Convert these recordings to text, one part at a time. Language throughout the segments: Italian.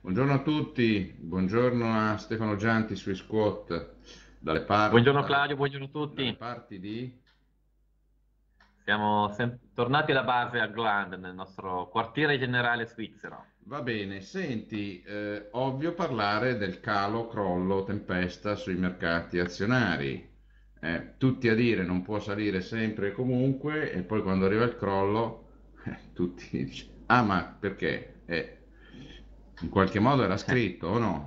Buongiorno a tutti, buongiorno a Stefano Gianti sui squat, Buongiorno Claudio, buongiorno a dalle tutti. parti di... Siamo tornati alla base a Gland, nel nostro quartiere generale svizzero. Va bene, senti, ovvio parlare del calo, crollo, tempesta sui mercati azionari. Tutti a dire non può salire sempre e comunque, e poi quando arriva il crollo, tutti dicono, ah ma perché? In qualche modo era scritto o no?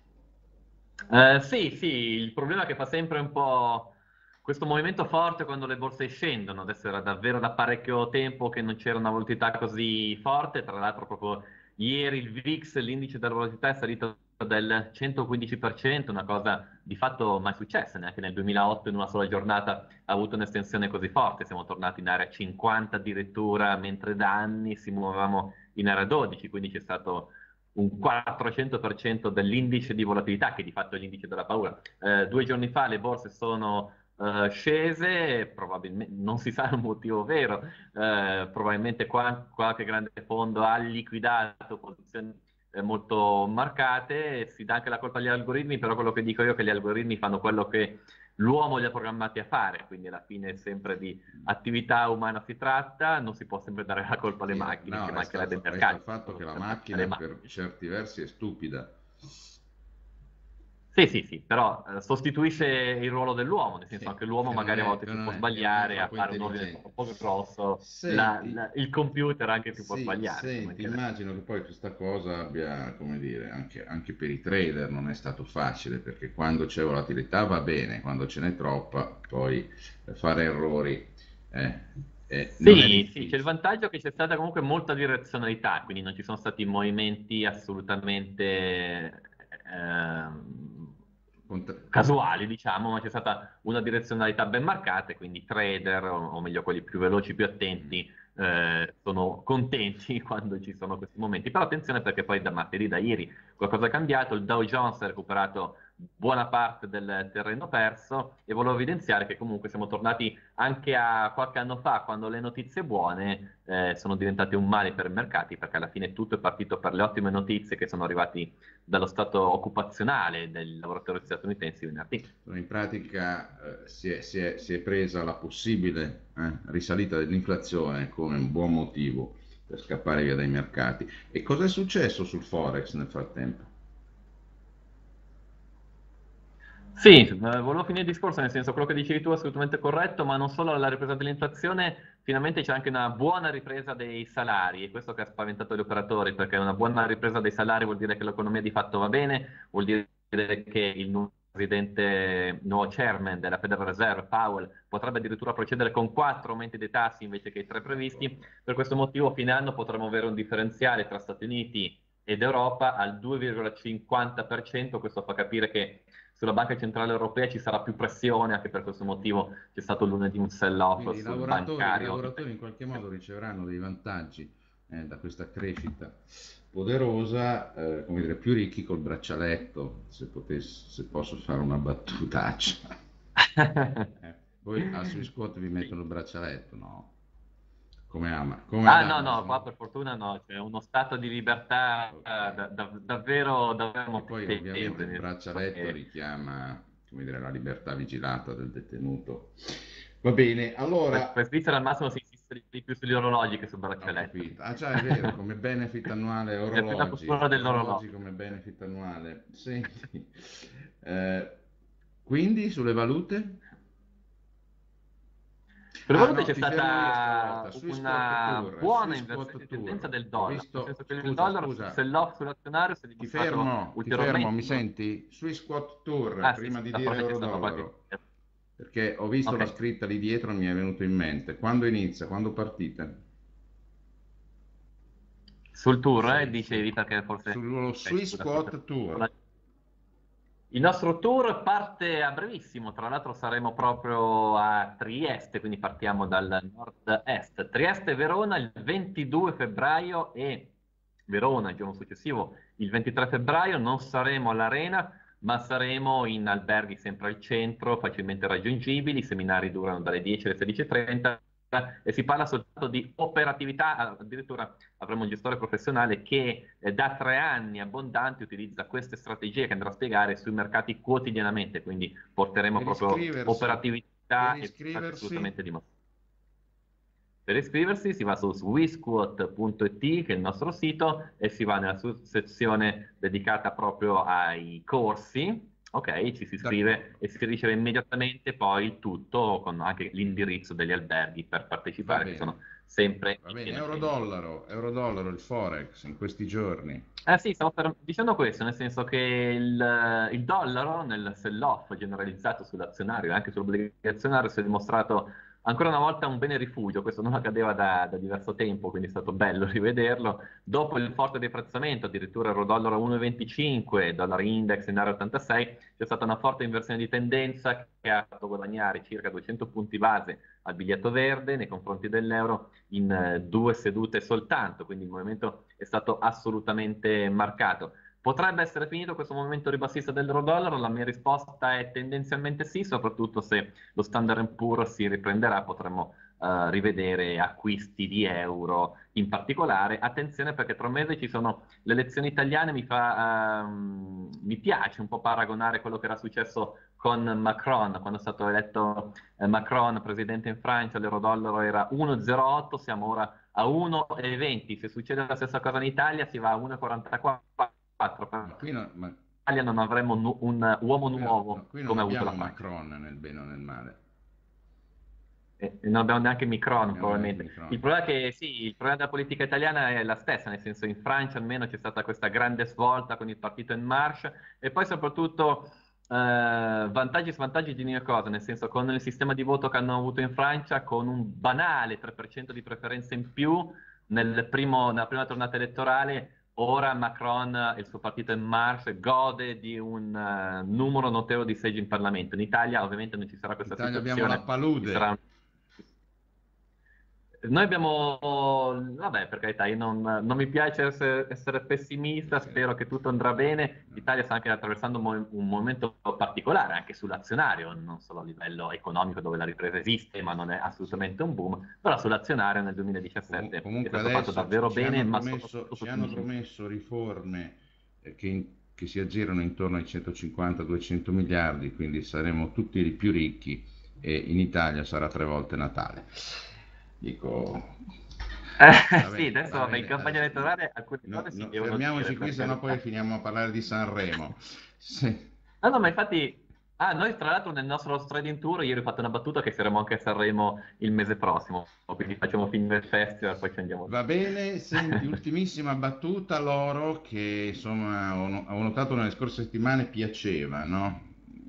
Sì, sì, il problema è che fa sempre un po' questo movimento forte quando le borse scendono. Adesso era davvero da parecchio tempo che non c'era una volatilità così forte. Tra l'altro, proprio ieri il VIX, l'indice della volatilità, è salito del 115%, una cosa di fatto mai successa. Neanche nel 2008 in una sola giornata ha avuto un'estensione così forte. Siamo tornati in area 50 addirittura, mentre da anni si muovevamo in area 12, quindi c'è stato un 400% dell'indice di volatilità, che di fatto è l'indice della paura. 2 giorni fa le borse sono scese, probabilmente non si sa il motivo vero, probabilmente qualche grande fondo ha liquidato posizioni molto marcate, si dà anche la colpa agli algoritmi, però quello che dico io è che gli algoritmi fanno quello che l'uomo li ha programmati a fare, quindi alla fine è sempre di attività umana si tratta, non si può sempre dare la colpa alle Sì, macchine, no, ci mancherebbe il resta il mercato, fatto che sono la sempre macchina le per macchine. certi versi è stupida. Sì, sì, sì, però sostituisce il ruolo dell'uomo, nel senso Sì, anche l'uomo magari a volte che si non può è sbagliare a troppo fare un ordine intelligente. troppo grosso, Senti, il computer anche si può sì, sbagliare, ci senti, mancherebbe. immagino che poi questa cosa abbia, come dire, anche per i trader non è stato facile, perché quando c'è volatilità va bene, quando ce n'è troppa, poi fare errori eh, non è Sì, sì, c'è il difficile. vantaggio che c'è stata comunque molta direzionalità, quindi non ci sono stati movimenti assolutamente Contra- casuali, diciamo, ma c'è stata una direzionalità ben marcata, e quindi i trader, o meglio quelli più veloci, più mm. attenti, sono contenti quando ci sono questi momenti. Però attenzione, perché poi da martedì, da ieri, qualcosa è cambiato, il Dow Jones ha recuperato buona parte del terreno perso, e volevo evidenziare che comunque siamo tornati anche a qualche anno fa, quando le notizie buone sono diventate un male per i mercati, perché alla fine tutto è partito per le ottime notizie che sono arrivate dallo stato occupazionale dei lavoratori statunitensi venerdì. In pratica si è presa la possibile risalita dell'inflazione come un buon motivo per scappare via dai mercati. E cosa è successo sul Forex nel frattempo? Sì, volevo finire il discorso, nel senso quello che dicevi tu è assolutamente corretto, ma non solo la ripresa dell'inflazione, finalmente c'è anche una buona ripresa dei salari, e questo che ha spaventato gli operatori, perché una buona ripresa dei salari vuol dire che l'economia di fatto va bene, vuol dire che il nuovo presidente, nuovo chairman della Federal Reserve, Powell, potrebbe addirittura procedere con 4 aumenti dei tassi invece che i 3 previsti. Per questo motivo a fine anno potremo avere un differenziale tra Stati Uniti ed Europa al 2,50%. Questo fa capire che sulla Banca Centrale Europea ci sarà più pressione. Anche per questo motivo c'è stato lunedì un sell-off Quindi sul i bancario lavoratori in qualche modo riceveranno dei vantaggi da questa crescita poderosa, come dire, più ricchi col braccialetto, se posso fare una battutaccia. Voi a Swissquote vi Sì. mettono il braccialetto, no? Come ad Ah, no, no, qua Amazon. per fortuna no, c'è uno stato di libertà Ok. davvero, davvero Che poi ovviamente notevole, il nel senso braccialetto che richiama, come dire, la libertà vigilata del detenuto. Va bene, per allora, Svizzera al massimo si insiste di più sugli orologi che sul ho braccialetto. capito. Ah, già, è vero, come benefit annuale È più la orologi, cultura orologi dell'orologio. come benefit annuale. Senti, eh, quindi sulle valute? Per Ah, volte no, c'è ti fermo io stata stavolta. una buona Swiss inversione Quote di tendenza Tour. del Ho dollaro, nel visto, senso che il scusa, dollaro sul scusa, sell-off sull'azionario si è dimostrato ti fermo, mi ulteriormente. senti? Swiss Quote Tour, Ah sì, prima di scusa, dire forse c'è stato qualche. euro-dollaro, perché ho visto la Ok. scritta lì dietro e mi è venuto in mente. Quando inizia? Quando partite? Sul tour, Sì, sì. dicevi, perché forse. Sullo Ok, Swiss scusa, ti Quote perdo Tour. il nostro tour parte a brevissimo. Tra l'altro saremo proprio a Trieste, quindi partiamo dal nord-est. Trieste e Verona il 22 febbraio, e Verona il giorno successivo, il 23 febbraio. Non saremo all'Arena, ma saremo in alberghi sempre al centro, facilmente raggiungibili. I seminari durano dalle 10 alle 16:30, e si parla soltanto di operatività, addirittura avremo un gestore professionale che da 3 anni abbondanti utilizza queste strategie che andrò a spiegare sui mercati quotidianamente, quindi porteremo Per proprio iscriversi, per operatività e risultati iscriversi, assolutamente dimostrati. Per iscriversi si va su swissquote.it, che è il nostro sito, e si va nella sezione dedicata proprio ai corsi. Ok, ci si iscrive d'accordo, e si riceve immediatamente poi il tutto con anche l'indirizzo degli alberghi per va partecipare, che sono bene. sempre Va in bene, pieno centro. euro-dollaro, il Forex in questi giorni. Sì, stavo dicendo questo, nel senso che il dollaro nel sell-off generalizzato sull'azionario e anche sull'obbligazionario si è dimostrato ancora una volta un bene rifugio. Questo non accadeva da diverso tempo, quindi è stato bello rivederlo. Dopo il forte deprezzamento, addirittura euro-dollaro a 1,25, dollaro index in area 86, c'è stata una forte inversione di tendenza che ha fatto guadagnare circa 200 punti base al biglietto verde nei confronti dell'euro in 2 sedute soltanto, quindi il movimento è stato assolutamente marcato. Potrebbe essere finito questo movimento ribassista dell'euro-dollaro? La mia risposta è tendenzialmente sì, soprattutto se lo Standard & Poor's si riprenderà, potremmo rivedere acquisti di euro in particolare. Attenzione perché tra un mese ci sono le elezioni italiane, mi piace un po' paragonare quello che era successo con Macron, quando è stato eletto Macron presidente in Francia, l'euro-dollaro era 1,08, siamo ora a 1,20. Se succede la stessa cosa in Italia si va a 1,44. Ma Per qui, ma l'Italia non avremo un uomo qui, nuovo no, qui non come ha avuto la abbiamo Francia. Macron nel bene o nel male, E non abbiamo neanche non Micron, abbiamo neanche probabilmente. Il Macron. problema è che sì, il problema della politica italiana è la stessa, nel senso in Francia almeno c'è stata questa grande svolta con il partito En Marche e poi soprattutto vantaggi e svantaggi di ogni cosa, nel senso con il sistema di voto che hanno avuto in Francia, con un banale 3% di preferenza in più nella prima tornata elettorale. Ora Macron e il suo partito En Marche gode di un numero notevole di seggi in Parlamento. In Italia ovviamente non ci sarà In questa Italia abbiamo la situazione, ci sarà palude. noi abbiamo, vabbè, per carità, io non mi piace essere pessimista, Sì. spero che tutto andrà bene. L'Italia sta anche attraversando un momento particolare, anche sull'azionario, non solo a livello economico dove la ripresa esiste, ma non è Sì. assolutamente un boom, però sull'azionario nel 2017 è Comunque stato fatto adesso davvero bene, ma soprattutto ci sotto hanno misura. promesso riforme che si aggirano intorno ai 150-200 miliardi, quindi saremo tutti i più ricchi e in Italia sarà 3 volte Natale. Dico, Sì, adesso va vabbè, in bene, campagna elettorale alcune no, cose si no, devono dire, fermiamoci qui, per sennò poi carità. finiamo a parlare di Sanremo. Sì. No, no, ma infatti, noi tra l'altro nel nostro trading tour ieri ho fatto una battuta che saremo anche a Sanremo il mese prossimo, quindi facciamo film del festival, poi ci andiamo Va lì. bene, senti, ultimissima battuta, l'oro che insomma ho notato nelle scorse settimane piaceva, no?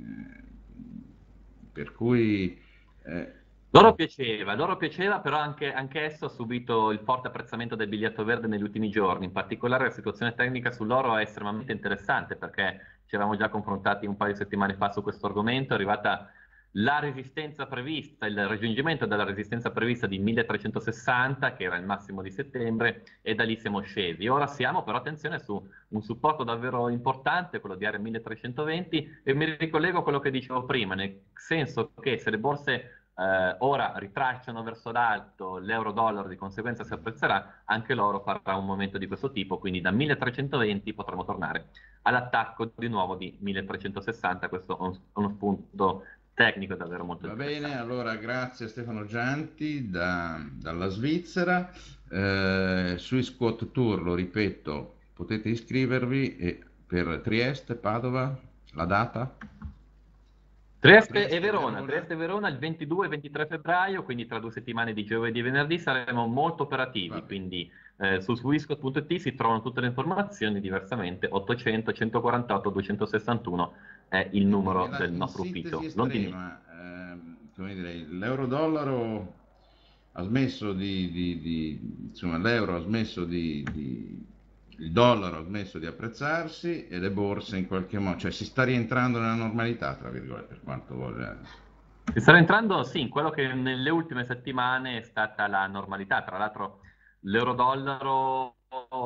Per cui eh, Loro piaceva, però anche esso ha subito il forte apprezzamento del biglietto verde negli ultimi giorni. In particolare la situazione tecnica sull'oro è estremamente interessante perché ci eravamo già confrontati un paio di settimane fa su questo argomento, è arrivata la resistenza prevista, il raggiungimento della resistenza prevista di 1360, che era il massimo di settembre, e da lì siamo scesi. Ora siamo però, attenzione, su un supporto davvero importante, quello di area 1320, e mi ricollego a quello che dicevo prima, nel senso che se le borse ora ritracciano verso l'alto, l'euro-dollaro di conseguenza si apprezzerà, anche l'oro farà un momento di questo tipo, quindi da 1320 potremo tornare all'attacco di nuovo di 1360, questo è uno spunto tecnico davvero molto va bene, interessante. allora grazie a Stefano Gianti dalla Svizzera. Sui Squat Tour, lo ripeto, potete iscrivervi per Trieste, Padova, la data? Trieste, Verona. Trieste e Verona il 22 e 23 febbraio, quindi tra 2 settimane di giovedì e venerdì saremo molto Va operativi, bene. quindi su swiscot.it si trovano tutte le informazioni, diversamente 800 148 261 è il Senti, numero del in nostro sintesi ufficio londinese. estrema, come dire, l'euro-dollaro ha smesso insomma, l'euro ha smesso il dollaro ha smesso di apprezzarsi e le borse in qualche modo, cioè si sta rientrando nella normalità, tra virgolette, per quanto voglia. Si sta entrando, sì, in quello che nelle ultime settimane è stata la normalità. Tra l'altro l'euro-dollaro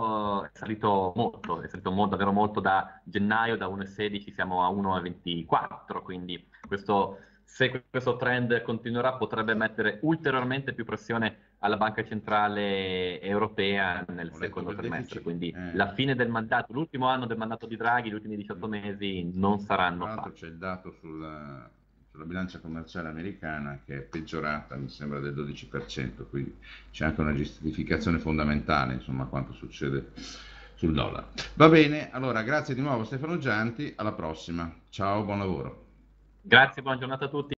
è salito davvero molto da gennaio, da 1,16 siamo a 1,24, quindi questo se questo trend continuerà, potrebbe mettere ulteriormente più pressione alla Banca Centrale Europea nel Ho letto che secondo il trimestre. deficit, Quindi la fine del mandato, l'ultimo anno del mandato di Draghi, gli ultimi 18 mesi non tra saranno l'altro facili. c'è il dato sulla bilancia commerciale americana che è peggiorata, mi sembra, del 12%, quindi c'è anche una giustificazione fondamentale, insomma, a quanto succede sul dollaro. Va bene, allora grazie di nuovo Stefano Gianti, alla prossima. Ciao, buon lavoro. Grazie, buona giornata a tutti.